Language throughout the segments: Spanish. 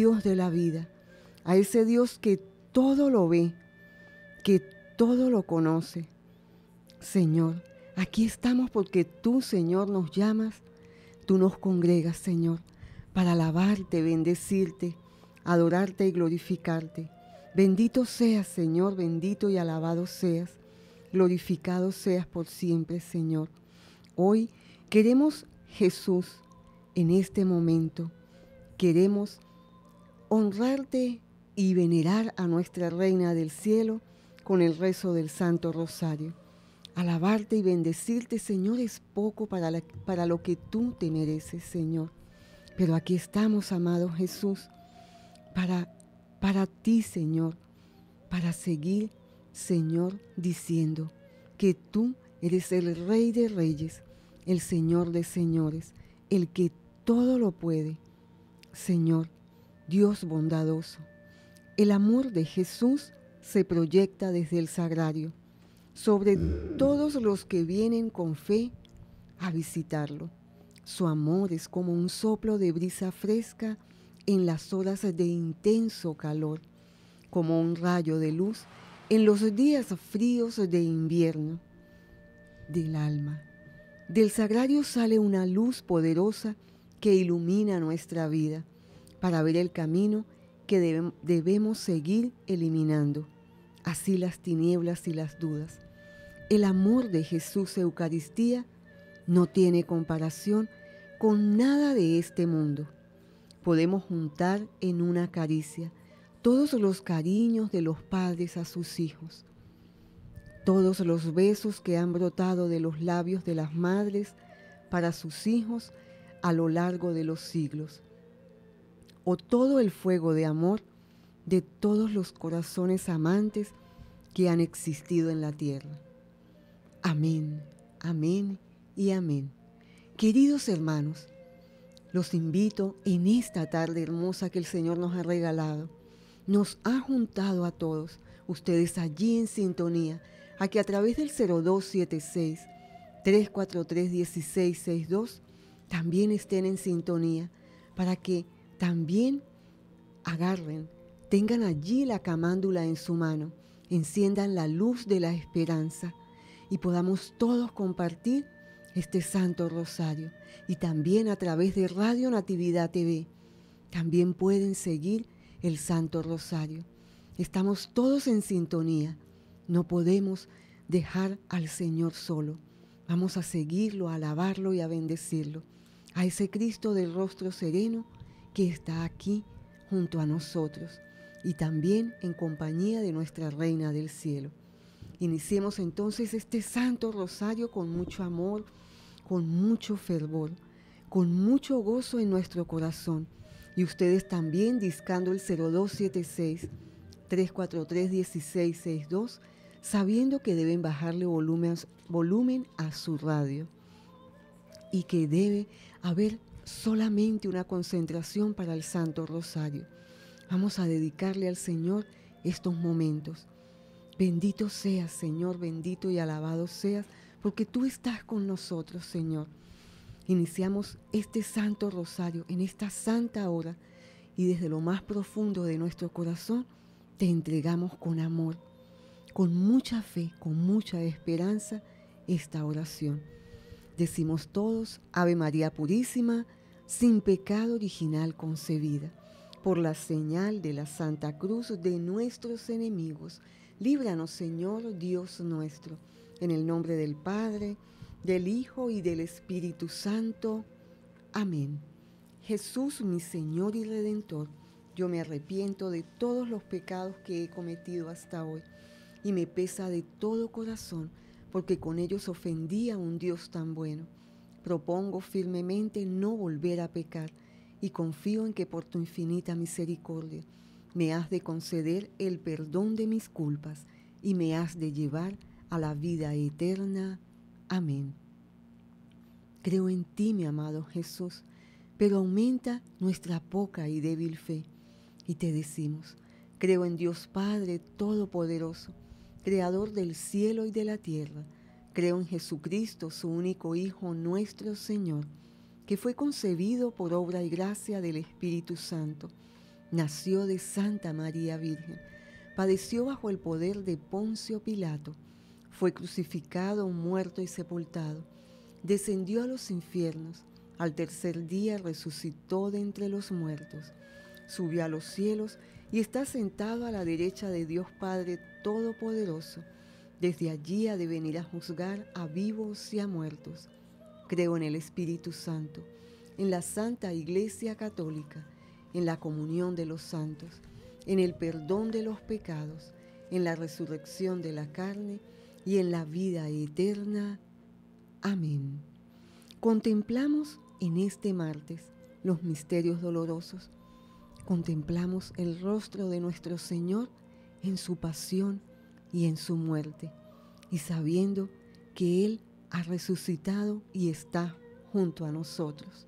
Dios de la vida, a ese Dios que todo lo ve, que todo lo conoce. Señor, aquí estamos porque tú, Señor, nos llamas, tú nos congregas, Señor, para alabarte, bendecirte, adorarte y glorificarte. Bendito seas, Señor, bendito y alabado seas, glorificado seas por siempre, Señor. Hoy queremos, Jesús, en este momento, queremos honrarte y venerar a nuestra Reina del Cielo con el rezo del Santo Rosario. Alabarte y bendecirte, Señor, es poco para lo que tú te mereces, Señor. Pero aquí estamos, amado Jesús, para ti, Señor, para seguir, Señor, diciendo que tú eres el Rey de Reyes, el Señor de Señores, el que todo lo puede. Señor, Dios bondadoso, el amor de Jesús se proyecta desde el sagrario sobre todos los que vienen con fe a visitarlo. Su amor es como un soplo de brisa fresca en las horas de intenso calor, como un rayo de luz en los días fríos de invierno del alma. Del sagrario sale una luz poderosa que ilumina nuestra vida para ver el camino que debemos seguir eliminando, así las tinieblas y las dudas. El amor de Jesús Eucaristía no tiene comparación con nada de este mundo. Podemos juntar en una caricia todos los cariños de los padres a sus hijos, todos los besos que han brotado de los labios de las madres para sus hijos a lo largo de los siglos, o todo el fuego de amor de todos los corazones amantes que han existido en la tierra. Amén, amén y amén. Queridos hermanos, los invito en esta tarde hermosa que el Señor nos ha regalado. Nos ha juntado a todos, ustedes allí en sintonía, a que a través del 0276-343-1662 también estén en sintonía, para que también agarren, tengan allí la camándula en su mano, enciendan la luz de la esperanza y podamos todos compartir este Santo Rosario. Y también a través de Radio Natividad TV, también pueden seguir el Santo Rosario. Estamos todos en sintonía. No podemos dejar al Señor solo. Vamos a seguirlo, a alabarlo y a bendecirlo. A ese Cristo del rostro sereno que está aquí junto a nosotros y también en compañía de nuestra Reina del Cielo. Iniciemos entonces este Santo Rosario con mucho amor, con mucho fervor, con mucho gozo en nuestro corazón. Y ustedes también discando el 0276-343-1662, sabiendo que deben bajarle volumen a su radio y que debe haber solamente una concentración para el Santo Rosario. Vamos a dedicarle al Señor estos momentos. Bendito seas, Señor, bendito y alabado seas, porque tú estás con nosotros, Señor. Iniciamos este Santo Rosario en esta santa hora y desde lo más profundo de nuestro corazón te entregamos con amor, con mucha fe, con mucha esperanza esta oración. Decimos todos, Ave María Purísima, sin pecado original concebida, por la señal de la Santa Cruz de nuestros enemigos, líbranos, Señor Dios nuestro, en el nombre del Padre, del Hijo y del Espíritu Santo. Amén. Jesús, mi Señor y Redentor, yo me arrepiento de todos los pecados que he cometido hasta hoy y me pesa de todo corazón, porque con ellos ofendí a un Dios tan bueno. Propongo firmemente no volver a pecar y confío en que por tu infinita misericordia me has de conceder el perdón de mis culpas y me has de llevar a la vida eterna. Amén. Creo en ti, mi amado Jesús, pero aumenta nuestra poca y débil fe. Y te decimos, creo en Dios Padre Todopoderoso, Creador del cielo y de la tierra. Creo en Jesucristo, su único Hijo, nuestro Señor, que fue concebido por obra y gracia del Espíritu Santo. nació de Santa María Virgen, padeció bajo el poder de Poncio Pilato, fue crucificado, muerto y sepultado, descendió a los infiernos, al tercer día resucitó de entre los muertos, subió a los cielos y está sentado a la derecha de Dios Padre Todopoderoso. Desde allí ha de venir a juzgar a vivos y a muertos. Creo en el Espíritu Santo, en la Santa Iglesia Católica, en la comunión de los santos, en el perdón de los pecados, en la resurrección de la carne y en la vida eterna. Amén. Contemplamos en este martes los misterios dolorosos. Contemplamos el rostro de nuestro Señor en su pasión y en su muerte, y sabiendo que Él ha resucitado y está junto a nosotros.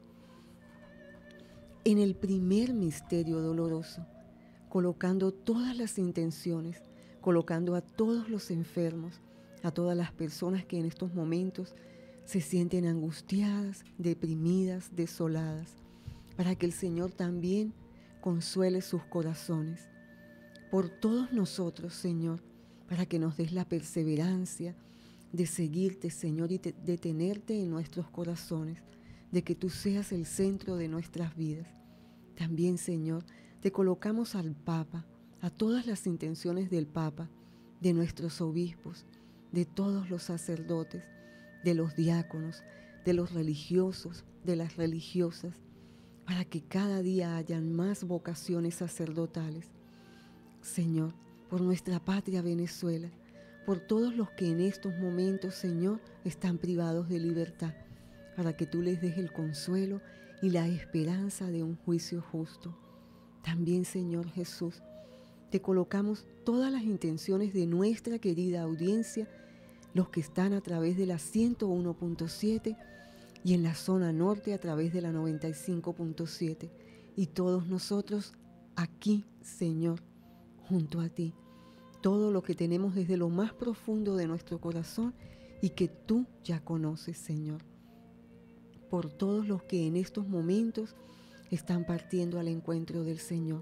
En el primer misterio doloroso, colocando todas las intenciones, colocando a todos los enfermos, a todas las personas que en estos momentos se sienten angustiadas, deprimidas, desoladas, para que el Señor también consuele sus corazones. Por todos nosotros, Señor, para que nos des la perseverancia de seguirte, Señor, y de tenerte en nuestros corazones, de que tú seas el centro de nuestras vidas. También, Señor, te colocamos al Papa, a todas las intenciones del Papa, de nuestros obispos, de todos los sacerdotes, de los diáconos, de los religiosos, de las religiosas, para que cada día hayan más vocaciones sacerdotales. Señor, por nuestra patria Venezuela, por todos los que en estos momentos, Señor, están privados de libertad, para que tú les des el consuelo y la esperanza de un juicio justo. También, Señor Jesús, te colocamos todas las intenciones de nuestra querida audiencia, los que están a través de la 101.7 y en la zona norte a través de la 95.7, y todos nosotros aquí, Señor, junto a ti, todo lo que tenemos desde lo más profundo de nuestro corazón y que tú ya conoces, Señor. Por todos los que en estos momentos están partiendo al encuentro del Señor.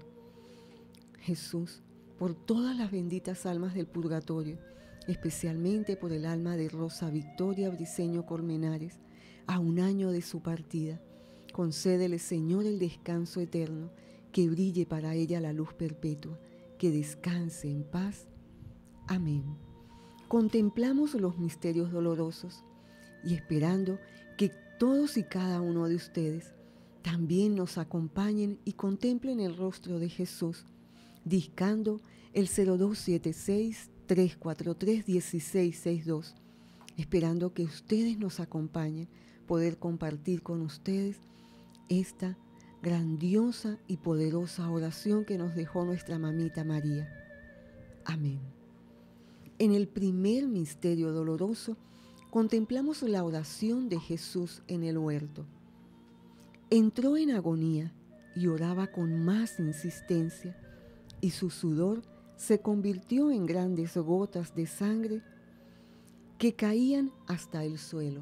Jesús, por todas las benditas almas del purgatorio, especialmente por el alma de Rosa Victoria Briceño Colmenares, a un año de su partida. Concédele, Señor, el descanso eterno, que brille para ella la luz perpetua, que descanse en paz. Amén. Contemplamos los misterios dolorosos y esperando que todos y cada uno de ustedes también nos acompañen y contemplen el rostro de Jesús, discando el 0276-343-1662, esperando que ustedes nos acompañen, poder compartir con ustedes esta grandiosa y poderosa oración que nos dejó nuestra mamita María. Amén. En el primer misterio doloroso, contemplamos la oración de Jesús en el huerto. Entró en agonía y oraba con más insistencia, y su sudor se convirtió en grandes gotas de sangre que caían hasta el suelo.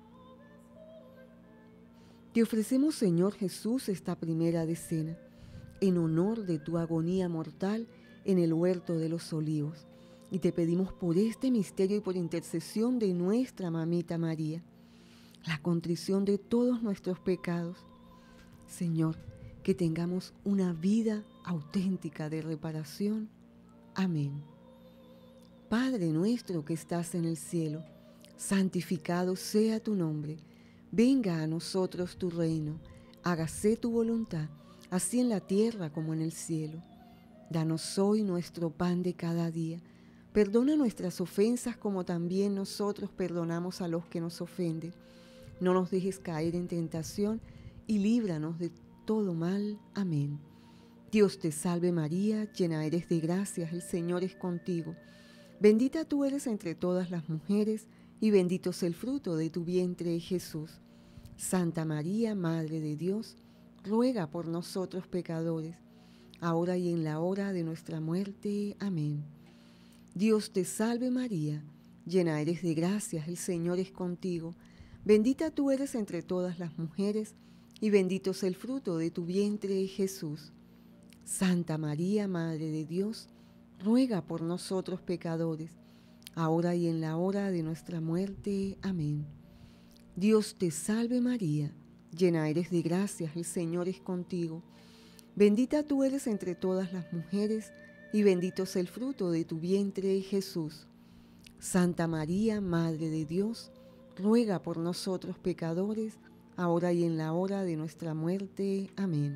Te ofrecemos, Señor Jesús, esta primera decena, en honor de tu agonía mortal en el huerto de los olivos, y te pedimos por este misterio y por intercesión de nuestra mamita María, la contrición de todos nuestros pecados. Señor, que tengamos una vida auténtica de reparación. Amén. Padre nuestro que estás en el cielo, santificado sea tu nombre. Venga a nosotros tu reino. Hágase tu voluntad, así en la tierra como en el cielo. Danos hoy nuestro pan de cada día. Perdona nuestras ofensas como también nosotros perdonamos a los que nos ofenden. No nos dejes caer en tentación y líbranos de todo mal. Amén. Dios te salve María, llena eres de gracia, el Señor es contigo. Bendita tú eres entre todas las mujeres y bendito es el fruto de tu vientre, Jesús. Santa María, Madre de Dios, ruega por nosotros pecadores, ahora y en la hora de nuestra muerte. Amén. Dios te salve María, llena eres de gracia, el Señor es contigo. Bendita tú eres entre todas las mujeres y bendito es el fruto de tu vientre, Jesús. Santa María, Madre de Dios, ruega por nosotros pecadores, ahora y en la hora de nuestra muerte. Amén. Dios te salve María, llena eres de gracia, el Señor es contigo. Bendita tú eres entre todas las mujeres, y bendito es el fruto de tu vientre, Jesús. Santa María, Madre de Dios, ruega por nosotros pecadores, ahora y en la hora de nuestra muerte. Amén.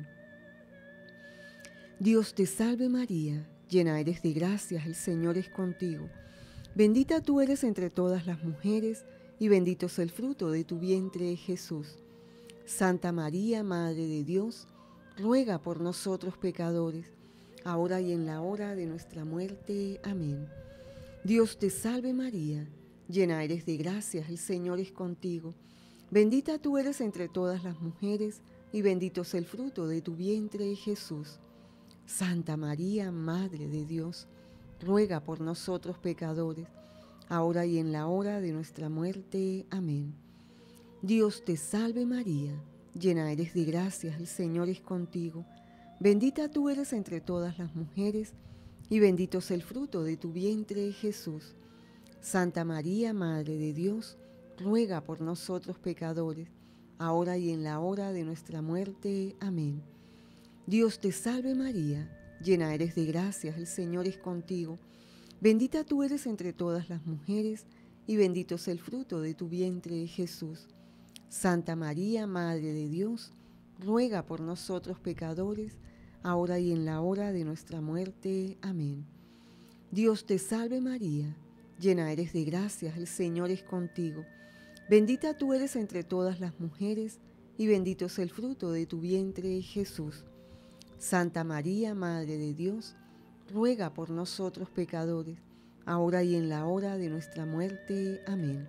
Dios te salve María, llena eres de gracia, el Señor es contigo. Bendita tú eres entre todas las mujeres, y bendito es el fruto de tu vientre, Jesús. Santa María, Madre de Dios, ruega por nosotros pecadores, ahora y en la hora de nuestra muerte. Amén. Dios te salve María, llena eres de gracia, el Señor es contigo. Bendita tú eres entre todas las mujeres, y bendito es el fruto de tu vientre, Jesús. Santa María, Madre de Dios, ruega por nosotros pecadores, ahora y en la hora de nuestra muerte. Amén. Dios te salve María, llena eres de gracia, el Señor es contigo. Bendita tú eres entre todas las mujeres, y bendito es el fruto de tu vientre, Jesús. Santa María, Madre de Dios, ruega por nosotros pecadores, ahora y en la hora de nuestra muerte. Amén. Dios te salve María, llena eres de gracia, el Señor es contigo. Bendita tú eres entre todas las mujeres, y bendito es el fruto de tu vientre, Jesús. Santa María, Madre de Dios, ruega por nosotros pecadores, ahora y en la hora de nuestra muerte. Amén. Dios te salve María, llena eres de gracia, el Señor es contigo. Bendita tú eres entre todas las mujeres, y bendito es el fruto de tu vientre, Jesús. Santa María, Madre de Dios, ruega por nosotros pecadores, ahora y en la hora de nuestra muerte. Amén.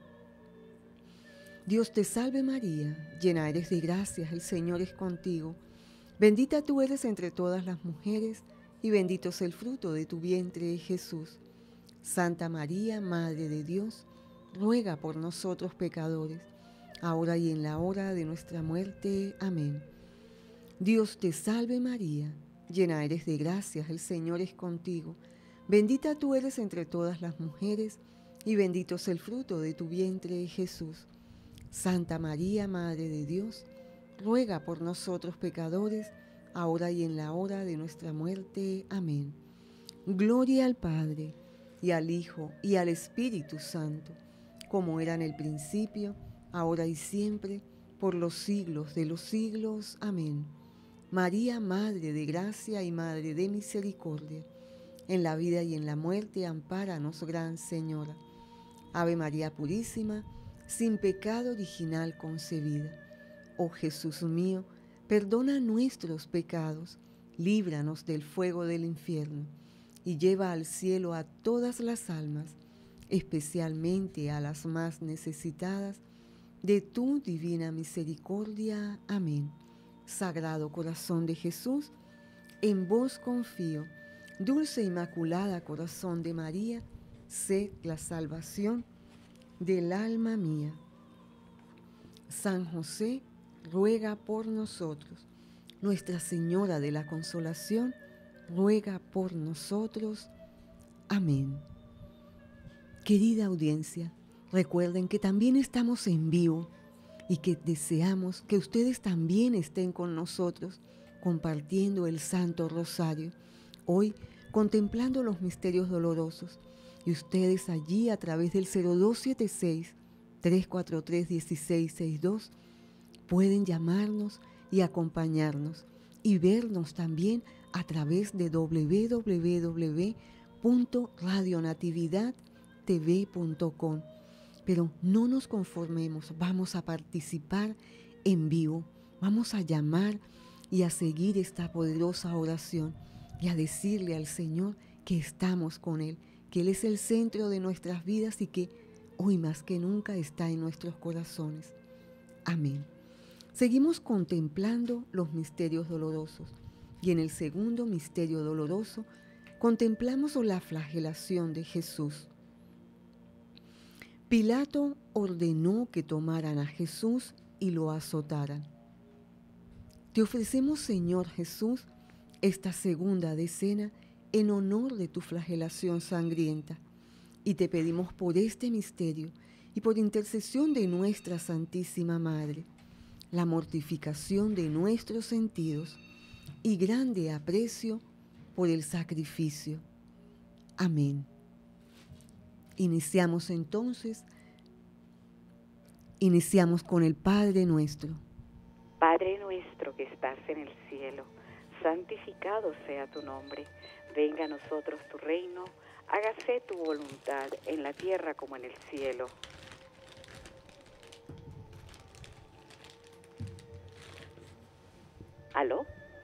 Dios te salve María, llena eres de gracia, el Señor es contigo. Bendita tú eres entre todas las mujeres, y bendito es el fruto de tu vientre, Jesús. Santa María, Madre de Dios, ruega por nosotros pecadores, ahora y en la hora de nuestra muerte. Amén. Dios te salve María, llena eres de gracia, el Señor es contigo. Bendita tú eres entre todas las mujeres, y bendito es el fruto de tu vientre, Jesús. Santa María, Madre de Dios, ruega por nosotros pecadores, ahora y en la hora de nuestra muerte. Amén. Gloria al Padre, y al Hijo, y al Espíritu Santo, como era en el principio, ahora y siempre, por los siglos de los siglos. Amén. María, Madre de gracia y Madre de misericordia, en la vida y en la muerte, ampáranos, Gran Señora. Ave María Purísima, sin pecado original concebida. Oh Jesús mío, perdona nuestros pecados, líbranos del fuego del infierno, y lleva al cielo a todas las almas, especialmente a las más necesitadas de tu divina misericordia. Amén. Sagrado Corazón de Jesús, en vos confío. Dulce Inmaculada Corazón de María, sé la salvación del alma mía. San José, ruega por nosotros. Nuestra Señora de la Consolación, ruega por nosotros. Amén. Querida audiencia, recuerden que también estamos en vivo y que deseamos que ustedes también estén con nosotros compartiendo el Santo Rosario, hoy contemplando los misterios dolorosos, y ustedes allí a través del 0276-343-1662 pueden llamarnos y acompañarnos y vernos también a través de www.radionatividadtv.com. Pero no nos conformemos, vamos a participar en vivo, vamos a llamar y a seguir esta poderosa oración y a decirle al Señor que estamos con Él, que Él es el centro de nuestras vidas y que hoy más que nunca está en nuestros corazones. Amén. Seguimos contemplando los misterios dolorosos y en el segundo misterio doloroso contemplamos la flagelación de Jesús. Pilato ordenó que tomaran a Jesús y lo azotaran. Te ofrecemos, Señor Jesús, esta segunda decena en honor de tu flagelación sangrienta. Y te pedimos por este misterio y por intercesión de nuestra Santísima Madre, la mortificación de nuestros sentidos y grande aprecio por el sacrificio. Amén. Iniciamos con el Padre Nuestro. Padre nuestro que estás en el cielo, santificado sea tu nombre. Venga a nosotros tu reino, hágase tu voluntad en la tierra como en el cielo. ¿Aló?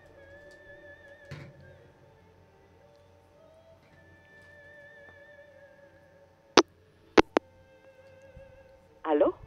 ¿Aló?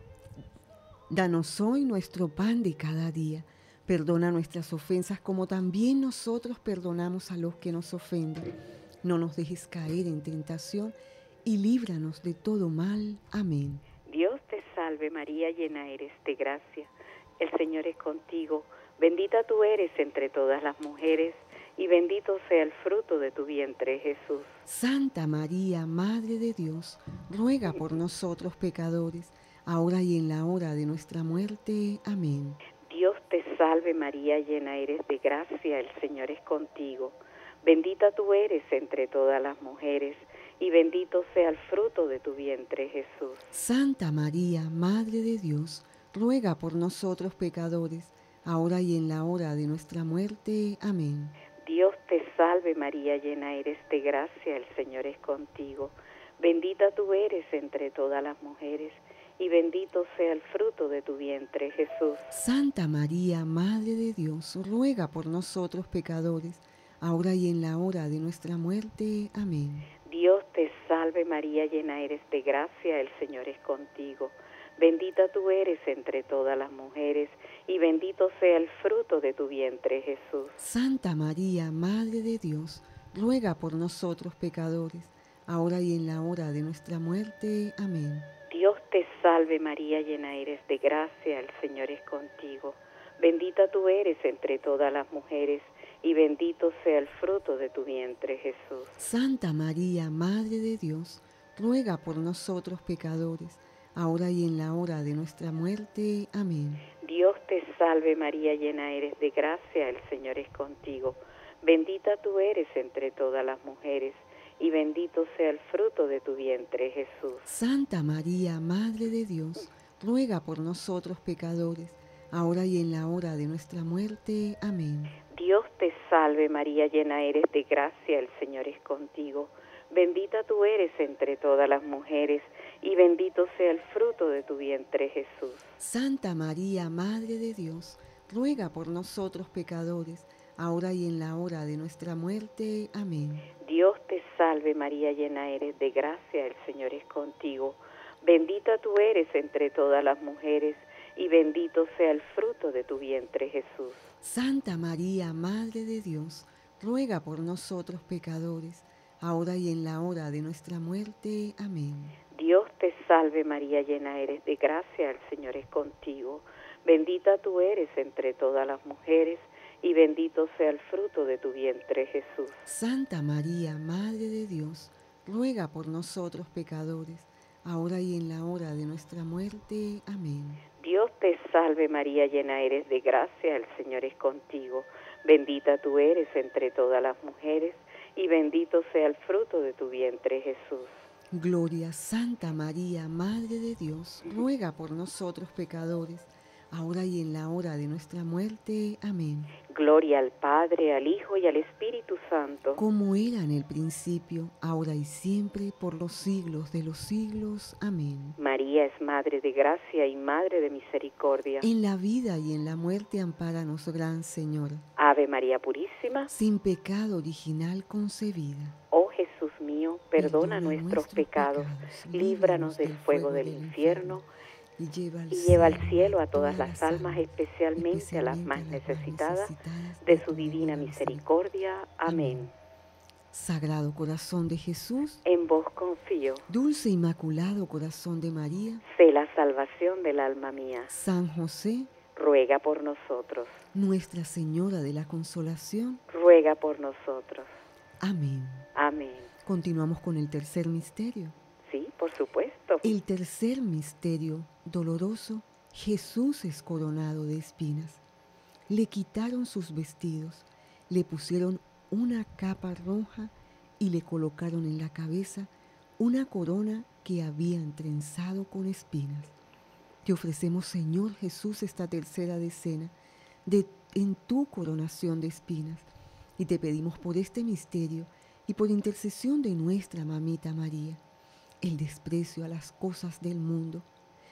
Danos hoy nuestro pan de cada día. Perdona nuestras ofensas como también nosotros perdonamos a los que nos ofenden. No nos dejes caer en tentación y líbranos de todo mal. Amén. Dios te salve María, llena eres de gracia. El Señor es contigo. Bendita tú eres entre todas las mujeres y bendito sea el fruto de tu vientre, Jesús. Santa María, Madre de Dios, ruega por nosotros pecadores, ahora y en la hora de nuestra muerte. Amén. Dios te salve María, llena eres de gracia, el Señor es contigo. Bendita tú eres entre todas las mujeres y bendito sea el fruto de tu vientre, Jesús. Santa María, Madre de Dios, ruega por nosotros pecadores, ahora y en la hora de nuestra muerte. Amén. Dios te salve María, llena eres de gracia, el Señor es contigo. Bendita tú eres entre todas las mujeres y bendito sea el fruto de tu vientre, Jesús. Santa María, Madre de Dios, ruega por nosotros pecadores, ahora y en la hora de nuestra muerte. Amén. Dios te salve María, llena eres de gracia, el Señor es contigo. Bendita tú eres entre todas las mujeres y bendito sea el fruto de tu vientre, Jesús. Santa María, Madre de Dios, ruega por nosotros pecadores, ahora y en la hora de nuestra muerte. Amén. Dios te salve María, llena eres de gracia, el Señor es contigo. Bendita tú eres entre todas las mujeres y bendito sea el fruto de tu vientre, Jesús. Santa María, Madre de Dios, ruega por nosotros pecadores, ahora y en la hora de nuestra muerte. Amén. Dios te salve María, llena eres de gracia, el Señor es contigo. Bendita tú eres entre todas las mujeres y bendito sea el fruto de tu vientre, Jesús. Santa María, Madre de Dios, ruega por nosotros pecadores, ahora y en la hora de nuestra muerte. Amén. Dios te salve María, llena eres de gracia, el Señor es contigo. Bendita tú eres entre todas las mujeres y bendito sea el fruto de tu vientre, Jesús. Santa María, Madre de Dios, ruega por nosotros pecadores, ahora y en la hora de nuestra muerte. Amén. Dios te salve María, llena eres de gracia, el Señor es contigo. Bendita tú eres entre todas las mujeres y bendito sea el fruto de tu vientre, Jesús. Santa María, Madre de Dios, ruega por nosotros pecadores, ahora y en la hora de nuestra muerte. Amén. Dios te salve María, llena eres de gracia, el Señor es contigo. Bendita tú eres entre todas las mujeres y bendito sea el fruto de tu vientre, Jesús. Santa María, Madre de Dios, ruega por nosotros pecadores, ahora y en la hora de nuestra muerte. Amén. Dios te salve María, llena eres de gracia, el Señor es contigo. Bendita tú eres entre todas las mujeres y bendito sea el fruto de tu vientre, Jesús. Gloria, Santa María, Madre de Dios, ruega por nosotros pecadores, ahora y en la hora de nuestra muerte. Amén. Gloria al Padre, al Hijo y al Espíritu Santo. Como era en el principio, ahora y siempre, por los siglos de los siglos. Amén. María es Madre de gracia y Madre de misericordia. En la vida y en la muerte, ampáranos, Gran Señora. Ave María Purísima, sin pecado original concebida. Oh Jesús mío, perdona nuestros pecados, líbranos del fuego del infierno, y lleva al cielo a todas las almas, especialmente a las más necesitadas de su divina misericordia. Amén. Sagrado Corazón de Jesús, en vos confío. Dulce Inmaculado Corazón de María, sé la salvación del alma mía. San José, ruega por nosotros. Nuestra Señora de la Consolación, ruega por nosotros. Amén. Amén. Continuamos con el tercer misterio. Sí, por supuesto. El tercer misterio doloroso, Jesús es coronado de espinas. Le quitaron sus vestidos, le pusieron una capa roja y le colocaron en la cabeza una corona que habían trenzado con espinas. Te ofrecemos, Señor Jesús, esta tercera decena en tu coronación de espinas, y te pedimos por este misterio y por intercesión de nuestra mamita María, el desprecio a las cosas del mundo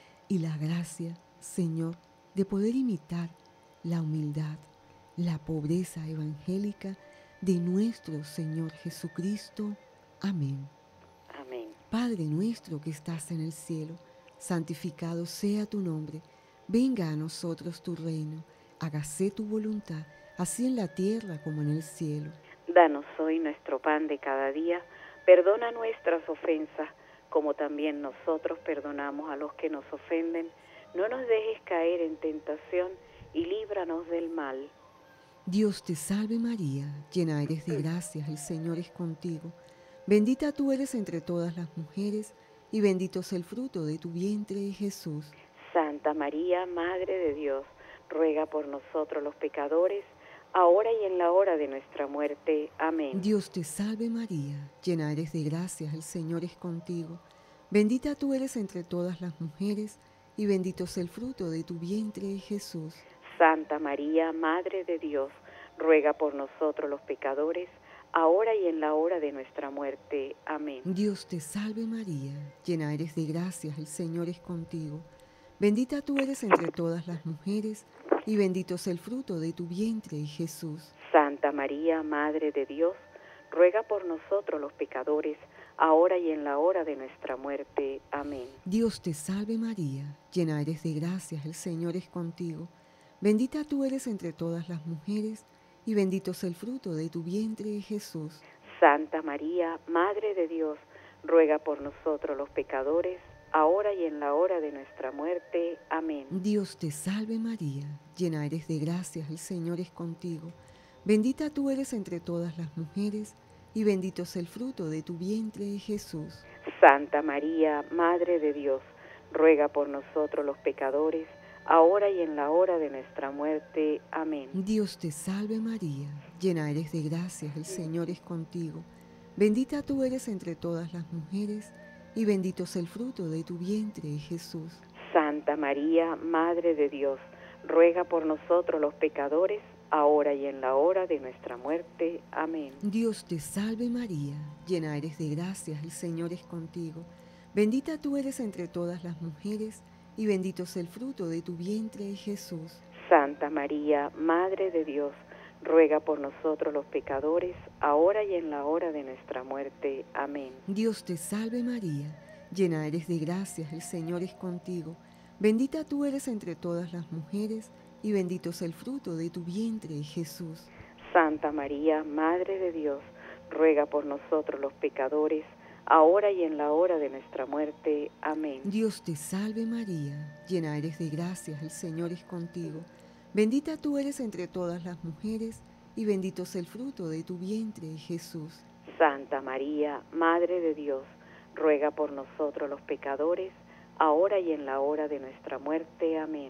y la gracia, Señor, de poder imitar la humildad, la pobreza evangélica de nuestro Señor Jesucristo. Amén. Amén. Padre nuestro que estás en el cielo, santificado sea tu nombre. Venga a nosotros tu reino. Hágase tu voluntad, así en la tierra como en el cielo. Danos hoy nuestro pan de cada día. Perdona nuestras ofensas, como también nosotros perdonamos a los que nos ofenden. No nos dejes caer en tentación y líbranos del mal. Dios te salve María, llena eres de gracia, el Señor es contigo. Bendita tú eres entre todas las mujeres, y bendito es el fruto de tu vientre, Jesús. Santa María, Madre de Dios, ruega por nosotros los pecadores, ahora y en la hora de nuestra muerte. Amén. Dios te salve María, llena eres de gracia, el Señor es contigo. Bendita tú eres entre todas las mujeres, y bendito es el fruto de tu vientre, Jesús. Santa María, Madre de Dios, ruega por nosotros los pecadores, ahora y en la hora de nuestra muerte. Amén. Dios te salve María, llena eres de gracia, el Señor es contigo. Bendita tú eres entre todas las mujeres, y bendito es el fruto de tu vientre, Jesús. Santa María, Madre de Dios, ruega por nosotros los pecadores, ahora y en la hora de nuestra muerte. Amén. Dios te salve María, llena eres de gracia, el Señor es contigo. Bendita tú eres entre todas las mujeres, y bendito es el fruto de tu vientre, Jesús. Santa María, Madre de Dios, ruega por nosotros los pecadores, ahora y en la hora de nuestra muerte. Amén. Dios te salve María, llena eres de gracia, el Señor es contigo. Bendita tú eres entre todas las mujeres, y bendito es el fruto de tu vientre, Jesús. Santa María, Madre de Dios, ruega por nosotros los pecadores, ahora y en la hora de nuestra muerte. Amén. Dios te salve María, llena eres de gracia, el Señor es contigo. Bendita tú eres entre todas las mujeres, y bendito es el fruto de tu vientre, Jesús. Santa María, Madre de Dios, ruega por nosotros los pecadores, ahora y en la hora de nuestra muerte. Amén. Dios te salve María, llena eres de gracia, el Señor es contigo. Bendita tú eres entre todas las mujeres, y bendito es el fruto de tu vientre, Jesús. Santa María, Madre de Dios, ruega por nosotros los pecadores, ahora y en la hora de nuestra muerte. Amén. Dios te salve María, llena eres de gracia, el Señor es contigo. Bendita tú eres entre todas las mujeres, y bendito es el fruto de tu vientre, Jesús. Santa María, Madre de Dios, ruega por nosotros los pecadores, ahora y en la hora de nuestra muerte. Amén. Dios te salve María, llena eres de gracia, el Señor es contigo. Bendita tú eres entre todas las mujeres, y bendito es el fruto de tu vientre, Jesús. Santa María, Madre de Dios, ruega por nosotros los pecadores, ahora y en la hora de nuestra muerte. Amén.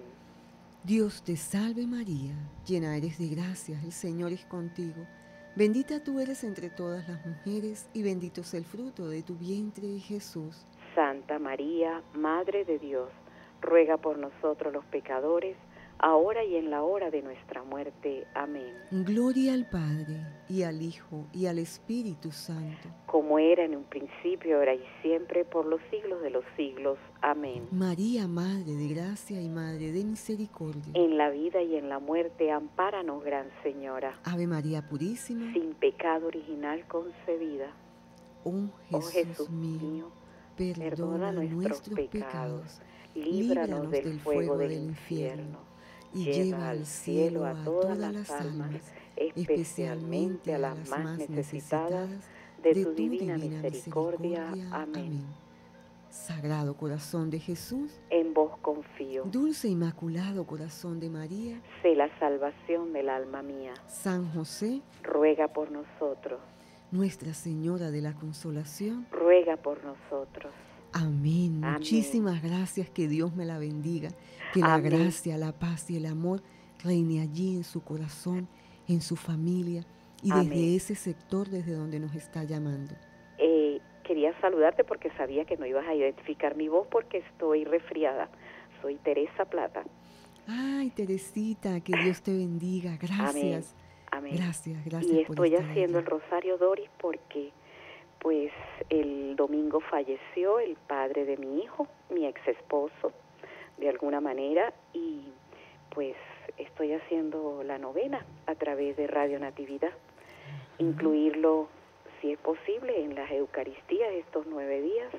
Dios te salve María, llena eres de gracia, el Señor es contigo. Bendita tú eres entre todas las mujeres, y bendito es el fruto de tu vientre, Jesús. Santa María, Madre de Dios, ruega por nosotros los pecadores, ahora y en la hora de nuestra muerte. Amén. Gloria al Padre, y al Hijo, y al Espíritu Santo. Como era en un principio, ahora y siempre, por los siglos de los siglos. Amén. María, Madre de gracia y Madre de misericordia. En la vida y en la muerte, ampáranos, Gran Señora. Ave María Purísima. Sin pecado original concebida. Oh Jesús mío, perdona nuestros pecados, líbranos del fuego del infierno, y lleva al cielo a todas las almas, especialmente a las más necesitadas de tu divina misericordia. Amén. Sagrado Corazón de Jesús, en vos confío. Dulce Inmaculado Corazón de María, sé la salvación del alma mía. San José, ruega por nosotros. Nuestra Señora de la Consolación, ruega por nosotros. Amén. Amén. Muchísimas gracias, que Dios me la bendiga, que la Amén. gracia, la paz y el amor reine allí en su corazón, en su familia y Amén. desde ese sector desde donde nos está llamando. Quería saludarte porque sabía que no ibas a identificar mi voz porque estoy resfriada. Soy Teresa Plata. Ay, Teresita, que Dios te bendiga. Gracias. Amén. Gracias Y por estoy estar haciendo allí. el Rosario Doris porque pues el domingo falleció el padre de mi hijo, mi ex esposo, de alguna manera, y pues estoy haciendo la novena a través de Radio Natividad. Incluirlo, si es posible, en las Eucaristías estos 9 días.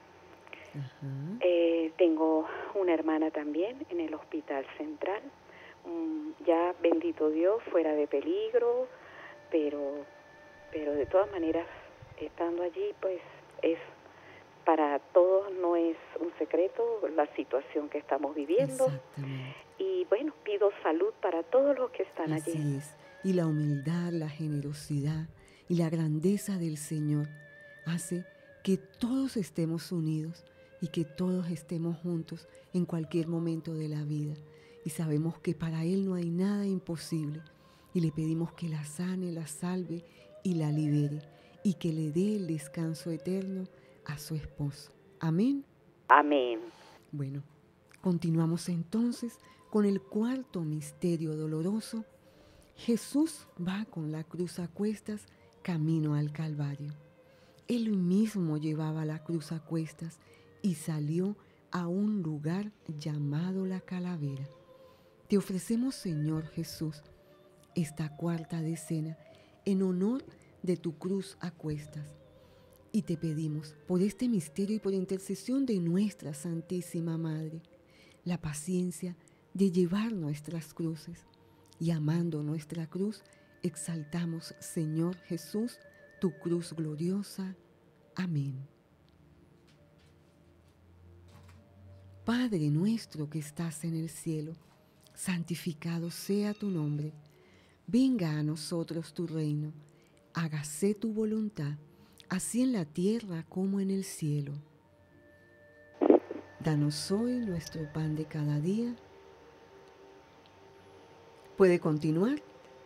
Tengo una hermana también en el Hospital Central, ya bendito Dios, fuera de peligro, pero de todas maneras, estando allí, pues es para todos, no es un secreto la situación que estamos viviendo. Exactamente. Y bueno, pido salud para todos los que están allí. Así es. Y la humildad, la generosidad y la grandeza del Señor hace que todos estemos unidos y que todos estemos juntos en cualquier momento de la vida. Y sabemos que para Él no hay nada imposible. Y le pedimos que la sane, la salve y la libere. Y que le dé el descanso eterno a su esposo. Amén. Amén. Bueno, continuamos entonces con el cuarto misterio doloroso. Jesús va con la cruz a cuestas camino al Calvario. Él mismo llevaba la cruz a cuestas y salió a un lugar llamado la Calavera. Te ofrecemos, Señor Jesús, esta cuarta decena en honor de tu cruz a cuestas. Y te pedimos, por este misterio y por intercesión de nuestra Santísima Madre, la paciencia de llevar nuestras cruces. Y amando nuestra cruz, exaltamos, Señor Jesús, tu cruz gloriosa. Amén. Padre nuestro que estás en el cielo, santificado sea tu nombre. Venga a nosotros tu reino. Hágase tu voluntad, así en la tierra como en el cielo. Danos hoy nuestro pan de cada día. ¿Puede continuar?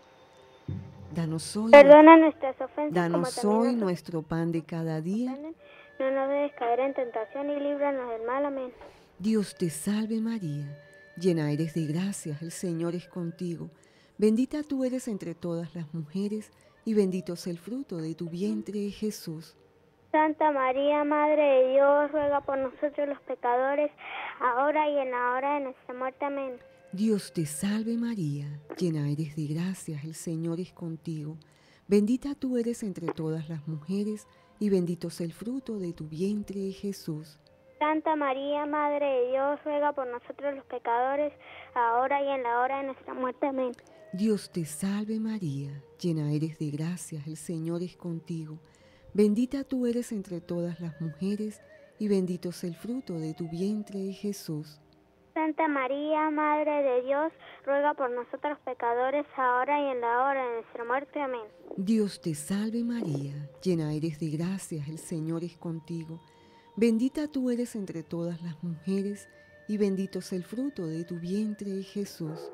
Danos hoy, perdona nuestras ofensas, danos hoy nuestro pan de cada día. No nos dejes caer en tentación y líbranos del mal. Amén. Dios te salve María, llena eres de gracia, el Señor es contigo. Bendita tú eres entre todas las mujeres y bendito es el fruto de tu vientre, Jesús. Santa María, Madre de Dios, ruega por nosotros los pecadores, ahora y en la hora de nuestra muerte. Amén. Dios te salve María, llena eres de gracia, el Señor es contigo. Bendita tú eres entre todas las mujeres y bendito es el fruto de tu vientre, Jesús. Santa María, Madre de Dios, ruega por nosotros los pecadores, ahora y en la hora de nuestra muerte. Amén. Dios te salve María, llena eres de gracia, el Señor es contigo. Bendita tú eres entre todas las mujeres y bendito es el fruto de tu vientre, Jesús. Santa María, Madre de Dios, ruega por nosotros pecadores, ahora y en la hora de nuestra muerte. Amén. Dios te salve María, llena eres de gracia, el Señor es contigo. Bendita tú eres entre todas las mujeres y bendito es el fruto de tu vientre, Jesús.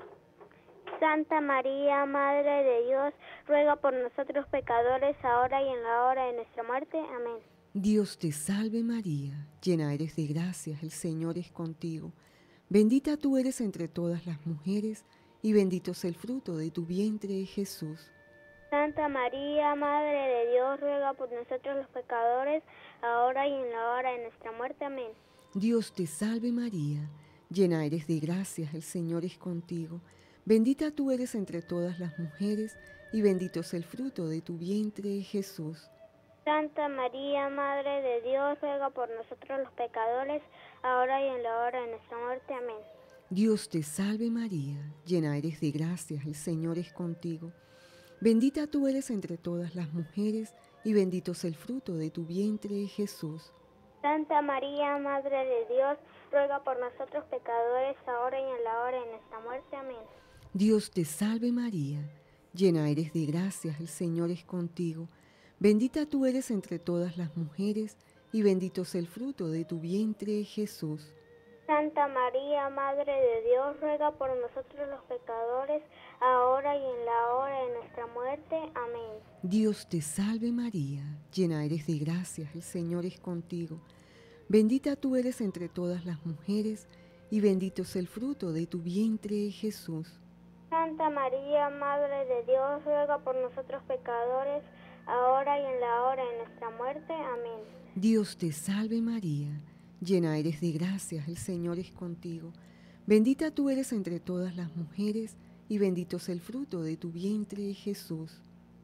Santa María, Madre de Dios, ruega por nosotros pecadores, ahora y en la hora de nuestra muerte. Amén. Dios te salve María, llena eres de gracia, el Señor es contigo. Bendita tú eres entre todas las mujeres y bendito es el fruto de tu vientre, Jesús. Santa María, Madre de Dios, ruega por nosotros los pecadores, ahora y en la hora de nuestra muerte. Amén. Dios te salve María, llena eres de gracia, el Señor es contigo. Bendita tú eres entre todas las mujeres y bendito es el fruto de tu vientre, Jesús. Santa María, Madre de Dios, ruega por nosotros los pecadores, ahora y en la hora de nuestra muerte. Amén. Dios te salve María, llena eres de gracia, el Señor es contigo. Bendita tú eres entre todas las mujeres y bendito es el fruto de tu vientre, Jesús. Santa María, Madre de Dios, ruega por nosotros pecadores, ahora y en la hora de nuestra muerte. Amén. Dios te salve María, llena eres de gracia, el Señor es contigo. Bendita tú eres entre todas las mujeres, y bendito es el fruto de tu vientre, Jesús. Santa María, Madre de Dios, ruega por nosotros los pecadores, ahora y en la hora de nuestra muerte. Amén. Dios te salve María, llena eres de gracia, el Señor es contigo. Bendita tú eres entre todas las mujeres, y bendito es el fruto de tu vientre, Jesús. Santa María, Madre de Dios, ruega por nosotros pecadores, ahora y en la hora de nuestra muerte. Amén. Dios te salve María, llena eres de gracia, el Señor es contigo. Bendita tú eres entre todas las mujeres, y bendito es el fruto de tu vientre, Jesús.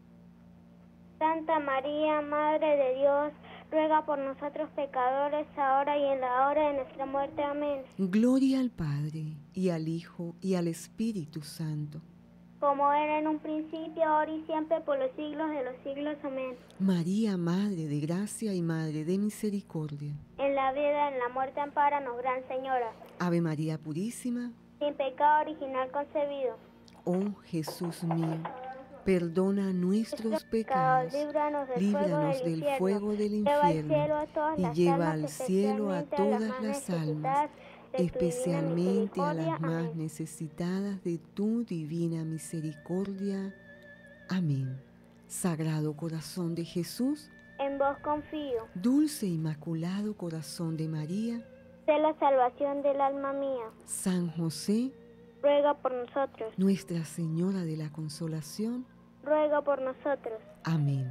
Santa María, Madre de Dios, ruega por nosotros pecadores, ahora y en la hora de nuestra muerte. Amén. Gloria al Padre, y al Hijo, y al Espíritu Santo. Como era en un principio, ahora y siempre, por los siglos de los siglos. Amén. María, Madre de gracia y Madre de misericordia. En la vida y en la muerte, ampáranos, Gran Señora. Ave María Purísima. Sin pecado original concebido. Oh Jesús mío, perdona nuestros pecados, líbranos del fuego del infierno y lleva al cielo a todas las almas, especialmente a las más necesitadas de tu divina misericordia. Amén. Sagrado Corazón de Jesús, en vos confío. Dulce Inmaculado Corazón de María, sé la salvación del alma mía. San José, ruega por nosotros. Nuestra Señora de la Consolación, ruega por nosotros. Amén.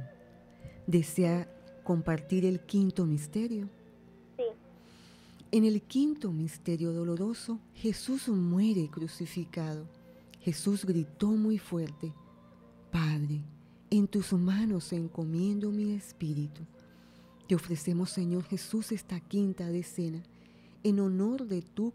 ¿Desea compartir el quinto misterio? Sí. En el quinto misterio doloroso, Jesús muere crucificado. Jesús gritó muy fuerte: Padre, en tus manos encomiendo mi espíritu. Te ofrecemos, Señor Jesús, esta quinta decena en honor de tu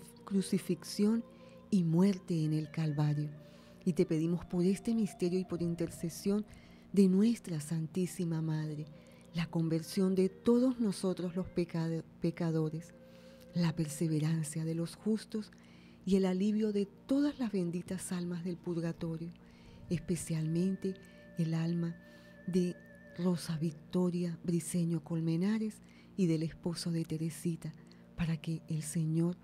crucifixión y muerte en el Calvario. Y te pedimos por este misterio y por intercesión de nuestra Santísima Madre, la conversión de todos nosotros los pecadores, la perseverancia de los justos y el alivio de todas las benditas almas del purgatorio, especialmente el alma de Rosa Victoria Briceño Colmenares y del esposo de Teresita, para que el Señor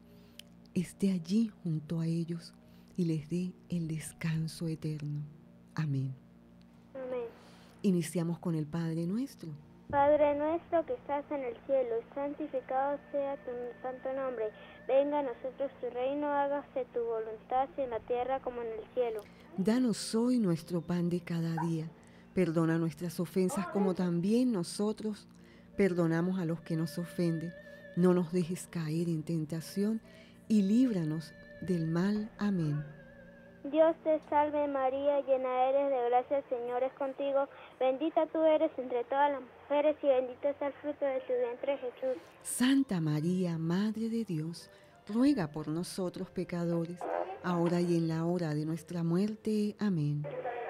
esté allí junto a ellos y les dé el descanso eterno. Amén. Amén. Iniciamos con el Padre Nuestro. Padre nuestro que estás en el cielo, santificado sea tu santo nombre. Venga a nosotros tu reino, hágase tu voluntad, así en la tierra como en el cielo. Danos hoy nuestro pan de cada día. Perdona nuestras ofensas como también nosotros perdonamos a los que nos ofenden. No nos dejes caer en tentación y líbranos del mal. Amén. Dios te salve María, llena eres de gracia, el Señor es contigo. Bendita tú eres entre todas las mujeres y bendito es el fruto de tu vientre, Jesús. Santa María, Madre de Dios, ruega por nosotros pecadores, ahora y en la hora de nuestra muerte. Amén.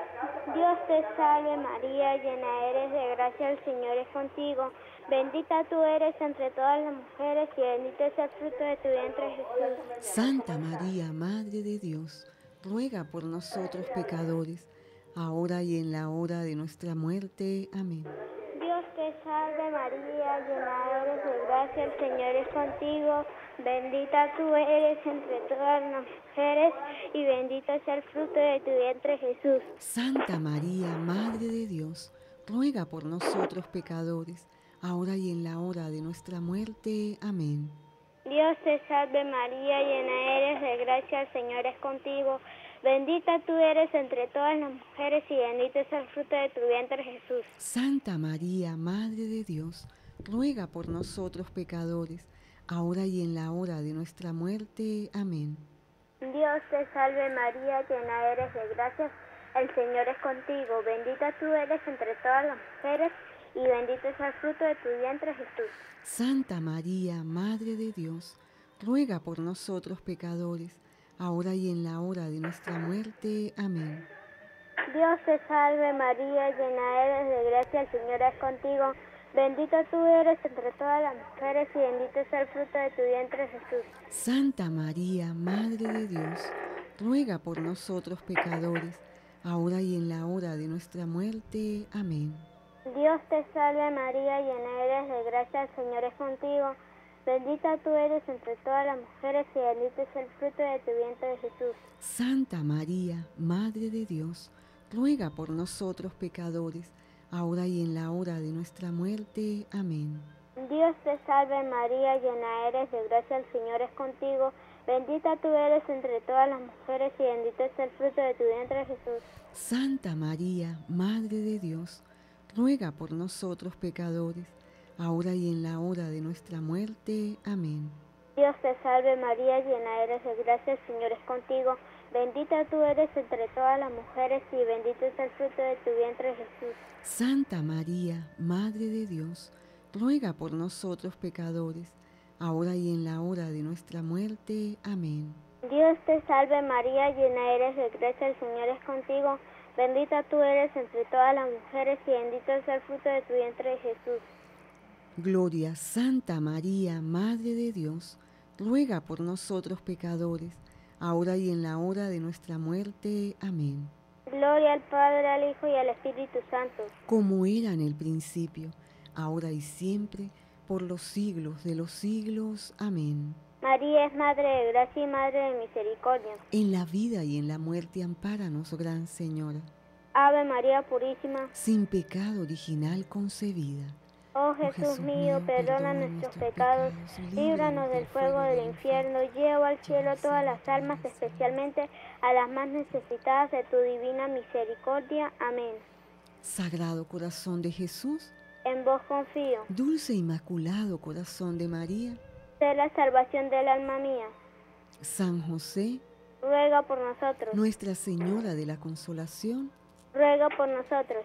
Dios te salve María, llena eres de gracia, el Señor es contigo. Bendita tú eres entre todas las mujeres y bendito es el fruto de tu vientre, Jesús. Santa María, Madre de Dios, ruega por nosotros pecadores, ahora y en la hora de nuestra muerte. Amén. Dios te salve María, llena eres de gracia, el Señor es contigo. Bendita tú eres entre todas las mujeres y bendito es el fruto de tu vientre, Jesús. Santa María, Madre de Dios, ruega por nosotros pecadores, ahora y en la hora de nuestra muerte. Amén. Dios te salve María, llena eres de gracia, el Señor es contigo. Bendita tú eres entre todas las mujeres y bendito es el fruto de tu vientre, Jesús. Santa María, Madre de Dios, ruega por nosotros pecadores, ahora y en la hora de nuestra muerte. Amén. Dios te salve María, llena eres de gracia, el Señor es contigo. Bendita tú eres entre todas las mujeres y bendito es el fruto de tu vientre, Jesús. Santa María, Madre de Dios, ruega por nosotros pecadores, ahora y en la hora de nuestra muerte. Amén. Dios te salve María, llena eres de gracia, el Señor es contigo. Bendita tú eres entre todas las mujeres y bendito es el fruto de tu vientre, Jesús. Santa María, Madre de Dios, ruega por nosotros pecadores, ahora y en la hora de nuestra muerte. Amén. Dios te salve María, llena eres de gracia, el Señor es contigo. Bendita tú eres entre todas las mujeres y bendito es el fruto de tu vientre, Jesús. Santa María, Madre de Dios, ruega por nosotros pecadores, ahora y en la hora de nuestra muerte. Amén. Dios te salve María, llena eres de gracia, el Señor es contigo. Bendita tú eres entre todas las mujeres y bendito es el fruto de tu vientre, Jesús. Santa María, Madre de Dios, ruega por nosotros pecadores, ahora y en la hora de nuestra muerte. Amén. Dios te salve María, llena eres de gracia, el Señor es contigo. Bendita tú eres entre todas las mujeres y bendito es el fruto de tu vientre, Jesús. Santa María, Madre de Dios, ruega por nosotros pecadores, ahora y en la hora de nuestra muerte. Amén. Dios te salve María, llena eres de gracia, el Señor es contigo. Bendita tú eres entre todas las mujeres y bendito es el fruto de tu vientre, Jesús. Gloria, Santa María, Madre de Dios, ruega por nosotros pecadores, ahora y en la hora de nuestra muerte. Amén. Gloria al Padre, al Hijo y al Espíritu Santo. Como era en el principio, ahora y siempre, por los siglos de los siglos. Amén. María es Madre de gracia y Madre de misericordia. En la vida y en la muerte, ampáranos, Gran Señora. Ave María Purísima. Sin pecado original concebida. Oh Jesús mío, perdona nuestros pecados, líbranos del fuego del infierno, lleva al cielo todas las almas, especialmente a las más necesitadas de tu divina misericordia. Amén. Sagrado Corazón de Jesús, en vos confío. Dulce Inmaculado Corazón de María, sé la salvación del alma mía. San José, ruega por nosotros. Nuestra Señora de la Consolación, ruega por nosotros.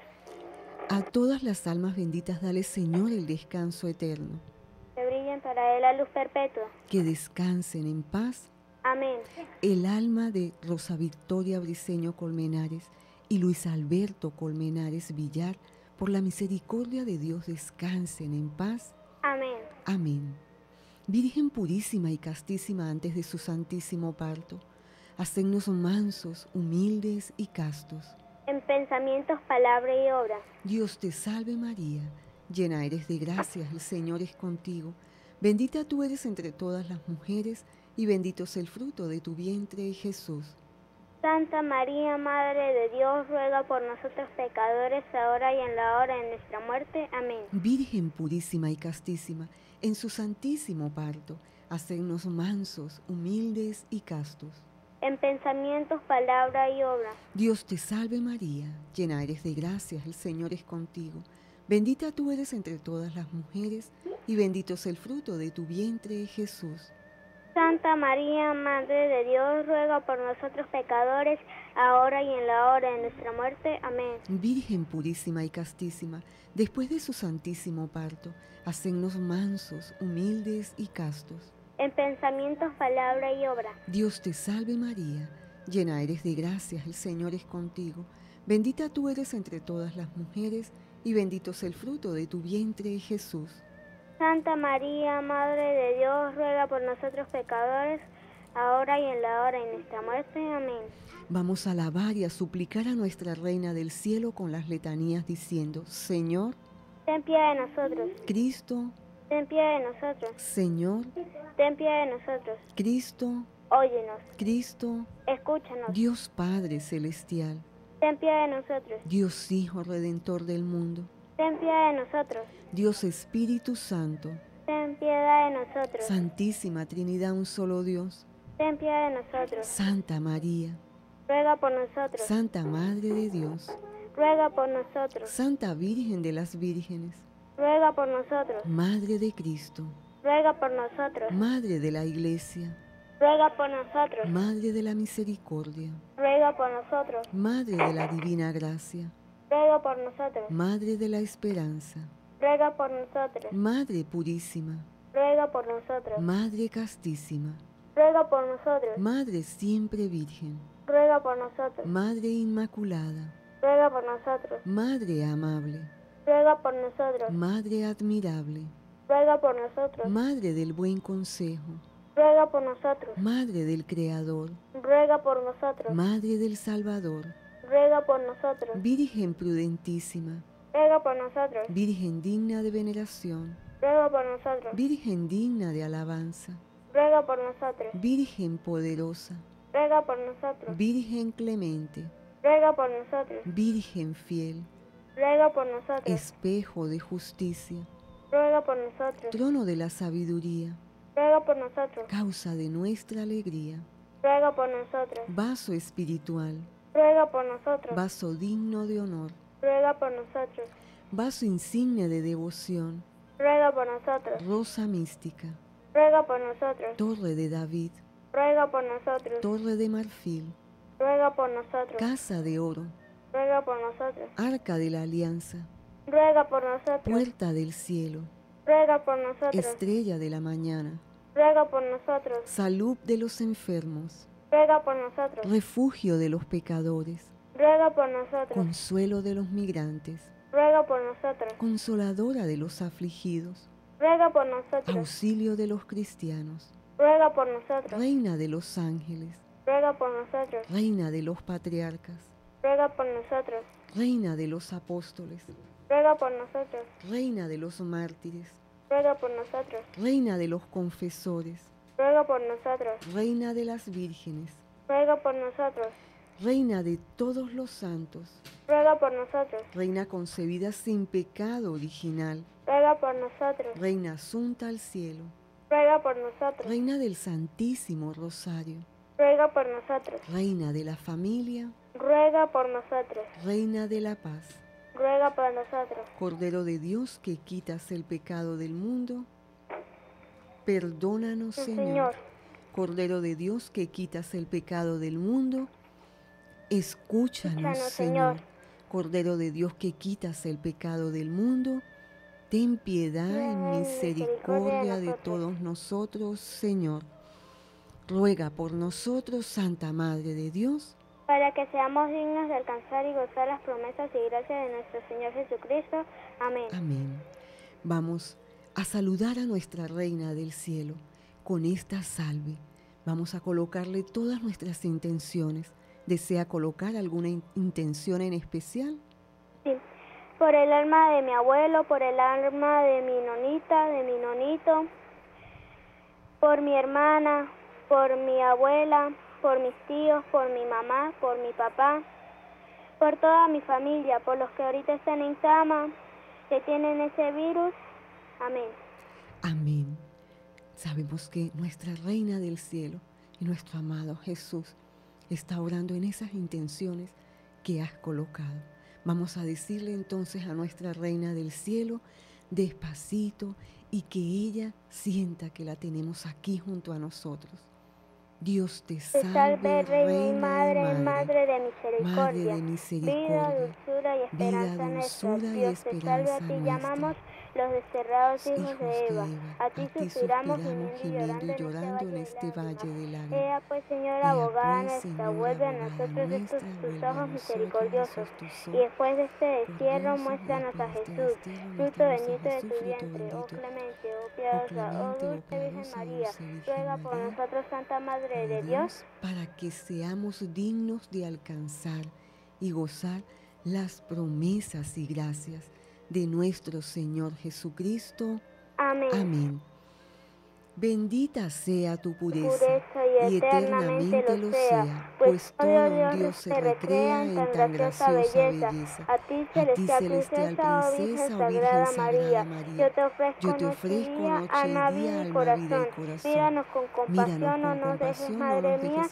A todas las almas benditas dale, Señor, el descanso eterno. Que brillen para él la luz perpetua. Que descansen en paz. Amén. El alma de Rosa Victoria Briceño Colmenares y Luis Alberto Colmenares Villar, por la misericordia de Dios, descansen en paz. Amén. Amén. Virgen purísima y castísima antes de su santísimo parto, hacednos mansos, humildes y castos. En pensamientos, palabra y obra. Dios te salve María, llena eres de gracia, el Señor es contigo. Bendita tú eres entre todas las mujeres y bendito es el fruto de tu vientre, Jesús. Santa María, Madre de Dios, ruega por nosotros pecadores, ahora y en la hora de nuestra muerte. Amén. Virgen purísima y castísima, en su santísimo parto, hacednos mansos, humildes y castos. En pensamientos, palabra y obra. Dios te salve María, llena eres de gracia, el Señor es contigo. Bendita tú eres entre todas las mujeres y bendito es el fruto de tu vientre, Jesús. Santa María, Madre de Dios, ruega por nosotros pecadores, ahora y en la hora de nuestra muerte. Amén. Virgen purísima y castísima, después de su santísimo parto, hacednos mansos, humildes y castos. En pensamientos, palabra y obra. Dios te salve María, llena eres de gracia, el Señor es contigo. Bendita tú eres entre todas las mujeres y bendito es el fruto de tu vientre, Jesús. Santa María, Madre de Dios, ruega por nosotros pecadores, ahora y en la hora de nuestra muerte. Amén. Vamos a alabar y a suplicar a nuestra Reina del Cielo con las letanías diciendo: Señor, ten piedad de nosotros. Cristo, ten piedad de nosotros. Señor, ten piedad de nosotros. Cristo, óyenos. Cristo, escúchanos. Dios Padre Celestial, ten piedad de nosotros. Dios Hijo Redentor del mundo, ten piedad de nosotros. Dios Espíritu Santo, ten piedad de nosotros. Santísima Trinidad, un solo Dios, ten piedad de nosotros. Santa María, ruega por nosotros. Santa Madre de Dios, ruega por nosotros. Santa Virgen de las Vírgenes, ruega por nosotros. Madre de Cristo, ruega por nosotros. Madre de la Iglesia, ruega por nosotros. Madre de la Misericordia, ruega por nosotros. Madre de la Divina Gracia, ruega por nosotros. Madre de la Esperanza, ruega por nosotros. Madre Purísima, ruega por nosotros. Madre Castísima, ruega por nosotros. Madre Siempre Virgen, ruega por nosotros. Madre Inmaculada, ruega por nosotros. Madre Amable, ruega por nosotros. Madre admirable, Ruega por nosotros. Madre del buen consejo, Ruega por nosotros. Madre del Creador, Ruega por nosotros. Madre del Salvador, Ruega por nosotros. Virgen prudentísima, Ruega por nosotros. Virgen digna de veneración, Ruega por nosotros. Virgen digna de alabanza, Ruega por nosotros. Virgen poderosa, Ruega por nosotros. Virgen clemente, Ruega por nosotros. Virgen fiel, Ruega por nosotros. espejo de justicia, Ruega por nosotros. trono de la sabiduría, Ruega por nosotros. causa de nuestra alegría, Ruega por nosotros. vaso espiritual, Ruega por nosotros. vaso digno de honor, Ruega por nosotros. vaso insigne de devoción, Ruega por nosotros. rosa mística, Ruega por nosotros. torre de David, Ruega por nosotros. torre de marfil, Ruega por nosotros. casa de oro, Ruega por nosotros. arca de la alianza, Ruega por nosotros. puerta del cielo, Ruega por nosotros. estrella de la mañana, Ruega por nosotros. salud de los enfermos, Ruega por nosotros. refugio de los pecadores, Ruega por nosotros. consuelo de los migrantes, Ruega por nosotros. consoladora de los afligidos, Ruega por nosotros. auxilio de los cristianos, Ruega por nosotros. reina de los ángeles, Ruega por nosotros. reina de los patriarcas, Ruega por nosotros. reina de los apóstoles, Ruega por nosotros. reina de los mártires, Ruega por nosotros. reina de los confesores, Ruega por nosotros. reina de las vírgenes, Ruega por nosotros. reina de todos los santos, Ruega por nosotros. reina concebida sin pecado original, Ruega por nosotros. reina asunta al cielo, Ruega por nosotros. reina del Santísimo Rosario, Ruega por nosotros. reina de la familia, Ruega por nosotros. reina de la paz, Ruega por nosotros. Cordero de Dios que quitas el pecado del mundo, perdónanos, Señor. Señor. Cordero de Dios que quitas el pecado del mundo, escúchanos, Escúchanos, Señor. Señor. Cordero de Dios que quitas el pecado del mundo, ten piedad y Ten misericordia de nosotros. todos nosotros, Señor. Ruega por nosotros, Santa Madre de Dios, Para que seamos dignos de alcanzar y gozar las promesas y gracias de nuestro Señor Jesucristo. Amén. amén. Vamos a saludar a nuestra Reina del Cielo con esta salve. Vamos a colocarle todas nuestras intenciones. ¿Desea colocar alguna intención en especial? Sí. Por el alma de mi abuelo, por el alma de mi nonita, de mi nonito, por mi hermana, por mi abuela, por mis tíos, por mi mamá, por mi papá, por toda mi familia, por los que ahorita están en cama, que tienen ese virus. Amén. Amén. Sabemos que nuestra Reina del Cielo y nuestro amado Jesús está orando en esas intenciones que has colocado. Vamos a decirle entonces a nuestra Reina del Cielo despacito y que ella sienta que la tenemos aquí junto a nosotros. Dios te Te salve, salve, Reina y Madre, Madre, Madre de misericordia, Madre de vida, misericordia, dulzura y esperanza nuestra. dulzura y Dios te salve, a esperanza ti nuestra. llamamos los desterrados hijos de Eva. A ti suspiramos, gimiendo y llorando en este valle de lágrimas. Ea pues, Señora, Ea, abogada pues, nuestra, Señora, vuelve a abogada nosotros nuestra, tus vuelve a ojos nosotros misericordiosos. tus Y ojos después de este destierro, cordiosos, muéstranos a después de este Jesús, destierro, fruto muéstranos a bendito de Jesús, tu fruto vientre. Oh bendito. clemente, oh Oh piadosa, clemente, oh oh dulce Virgen piadosa, María, dulce Virgen ruega por María, nosotros, Santa Madre de de Dios. para que seamos dignos de alcanzar y gozar las promesas y gracias de nuestro Señor Jesucristo. Amén. Amén. Bendita sea tu pureza Y eternamente lo sea, pues todo Dios se recrea en tan graciosa belleza. A ti, celestial princesa, oh Virgen Sagrada María, yo te ofrezco noche y día, alma, vida y corazón. Míranos con compasión, no nos dejes, Madre mía,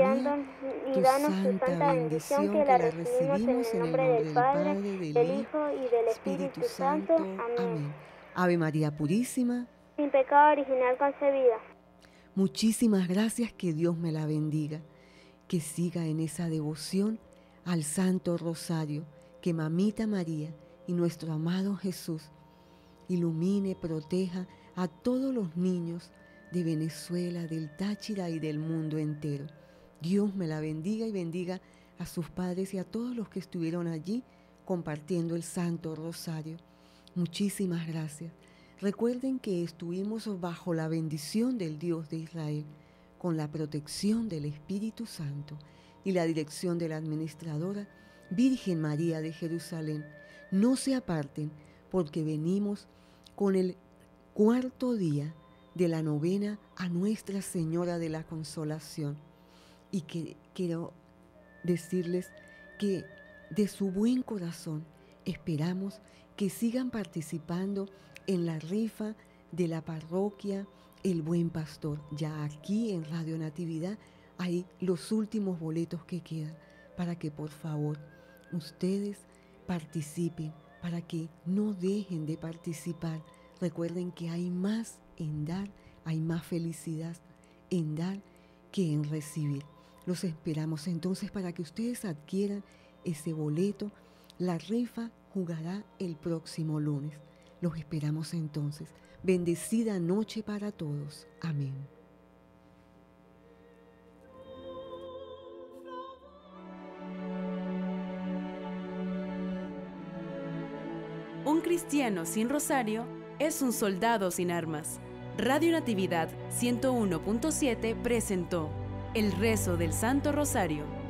y danos tu santa bendición, que la recibimos en el nombre del Padre, del Hijo y del Espíritu Santo. Amén. Ave María Purísima, Sin pecado original concebida. muchísimas gracias, que Dios me la bendiga, que siga en esa devoción al Santo Rosario, que Mamita María y nuestro amado Jesús ilumine, proteja a todos los niños de Venezuela, del Táchira y del mundo entero. Dios me la bendiga y bendiga a sus padres y a todos los que estuvieron allí compartiendo el Santo Rosario. Muchísimas gracias. Recuerden que estuvimos bajo la bendición del Dios de Israel, con la protección del Espíritu Santo y la dirección de la administradora Virgen María de Jerusalén. No se aparten, porque venimos con el cuarto día de la novena a Nuestra Señora de la Consolación. Y que quiero decirles que de su buen corazón esperamos que sigan participando en la rifa de la parroquia El Buen Pastor. Ya aquí en Radio Natividad hay los últimos boletos que quedan para que por favor ustedes participen, para que no dejen de participar. Recuerden que hay más en dar, hay más felicidad en dar que en recibir. Los esperamos entonces para que ustedes adquieran ese boleto. La rifa jugará el próximo lunes. Los esperamos entonces. Bendecida noche para todos. Amén. Un cristiano sin rosario es un soldado sin armas. Radio Natividad 101.7 presentó el rezo del Santo Rosario.